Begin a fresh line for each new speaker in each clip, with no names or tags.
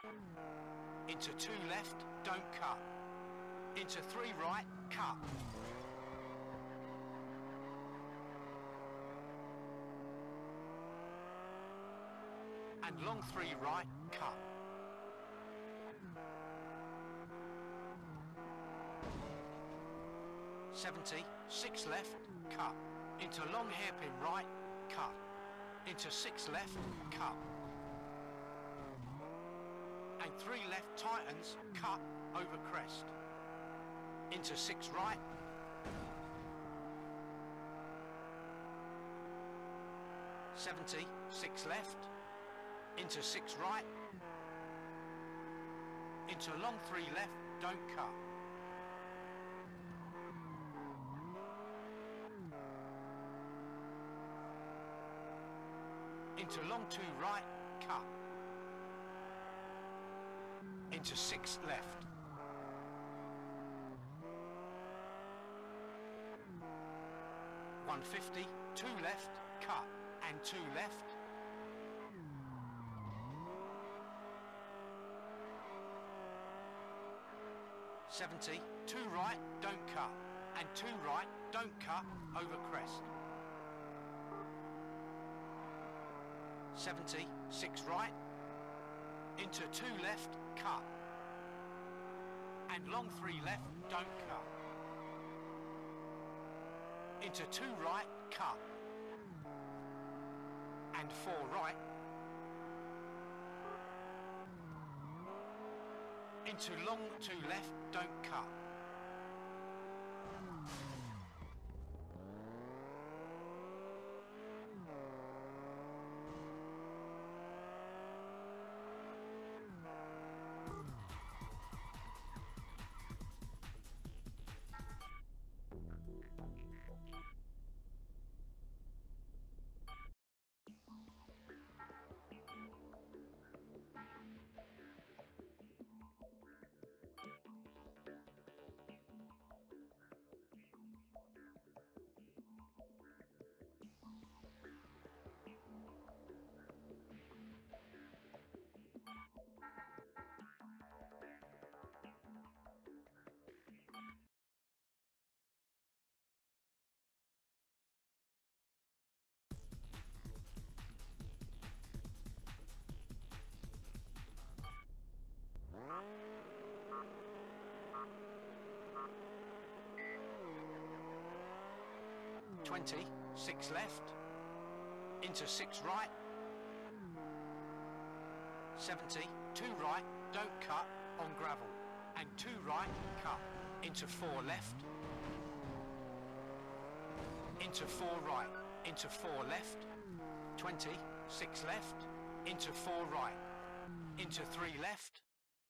Into 2 left, don't cut. Into 3 right, cut. And long 3 right, cut. .70, 6 left, cut. Into long hairpin right, cut. Into 6 left, cut. And 3 left tightens, cut over crest. Into 6 right. .70, 6 left. Into 6 right. Into long 3 left, don't cut. Into long 2 right, cut. Into 6 left. .150, 2 left, cut, and 2 left. .70, 2 right, don't cut, and 2 right, don't cut, over crest. .70, 6 right, into 2 left, cut, and long 3 left, don't cut. Into 2 right, cut, and 4 right, into long 2 left, don't cut. .20, 6 left, into 6 right. .70, 2 right, don't cut, on gravel, and 2 right, cut, into 4 left, into 4 right, into 4 left, .20, 6 left, into 4 right, into 3 left,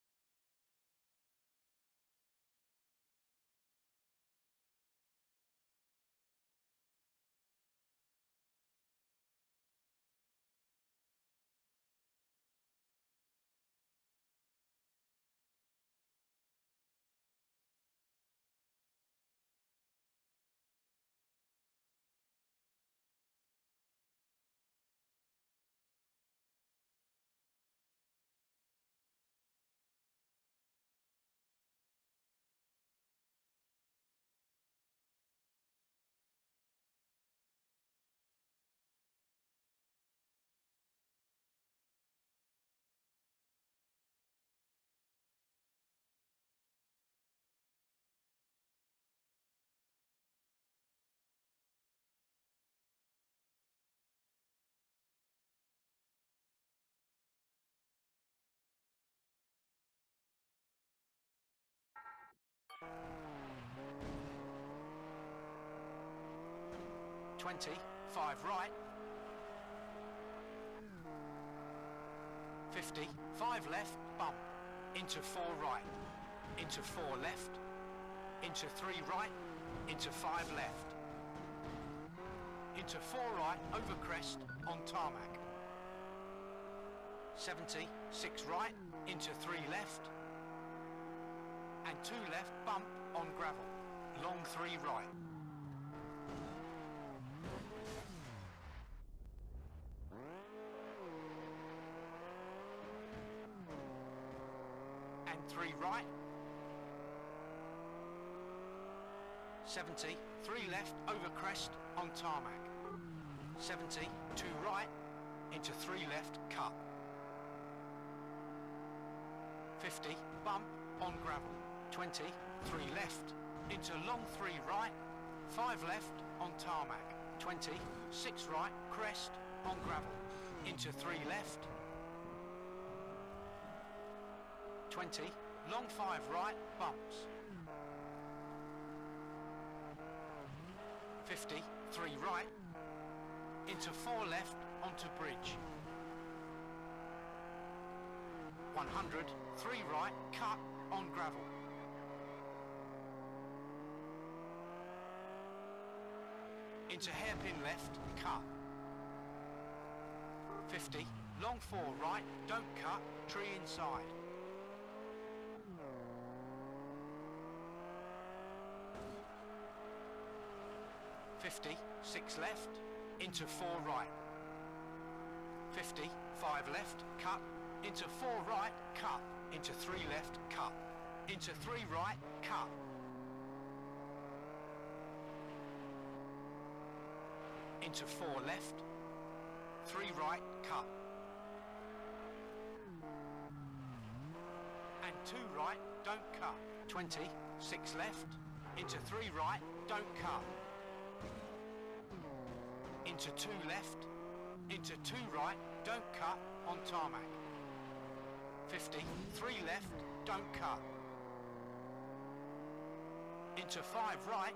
.20, 5 right, 50, 5 left, bump, into 4 right, into 4 left, into 3 right, into 5 left, into 4 right, over crest, on tarmac. .70, 6 right, into 3 left, and 2 left, bump, on gravel, long 3 right. 3 right. 70, 3 left over crest on tarmac. 70, 2 right into 3 left cut. 50, bump on gravel. 20, 3 left into long 3 right, 5 left on tarmac. 20, 6 right crest on gravel into 3 left. 20, long 5 right bumps. 50, 3 right into 4 left onto bridge. 100, 3 right cut on gravel. Into hairpin left, cut. 50, long 4 right, don't cut, tree inside. 50, 6 left, into 4 right. 50, 5 left, cut, into 4 right, cut, into 3 left, cut, into 3 right, cut. Into 4 left, 3 right, cut. And 2 right, don't cut. 20, 6 left, into 3 right, don't cut. Into 2 left, into 2 right, don't cut on tarmac. 50, 3 left, don't cut. Into 5 right,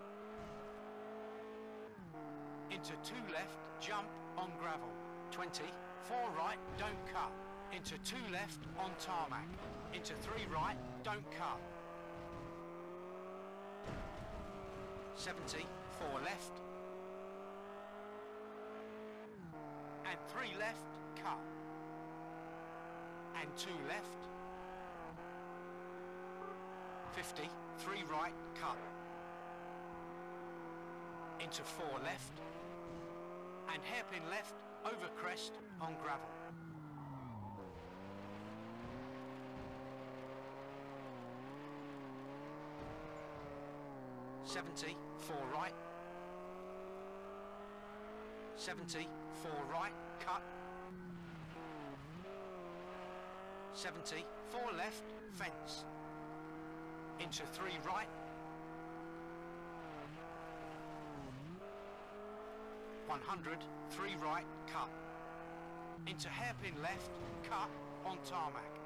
into 2 left, jump on gravel. 20, 4 right, don't cut. Into 2 left on tarmac. Into 3 right, don't cut. 70, 4 left. And 3 left, cut. And 2 left. 50, 3 right, cut. Into 4 left. And hairpin left, over crest, on gravel. 70, 4 right. 70, 4 right, cut. 70, 4 left, fence. Into 3 right. 100, 3 right, cut. Into hairpin left, cut on tarmac.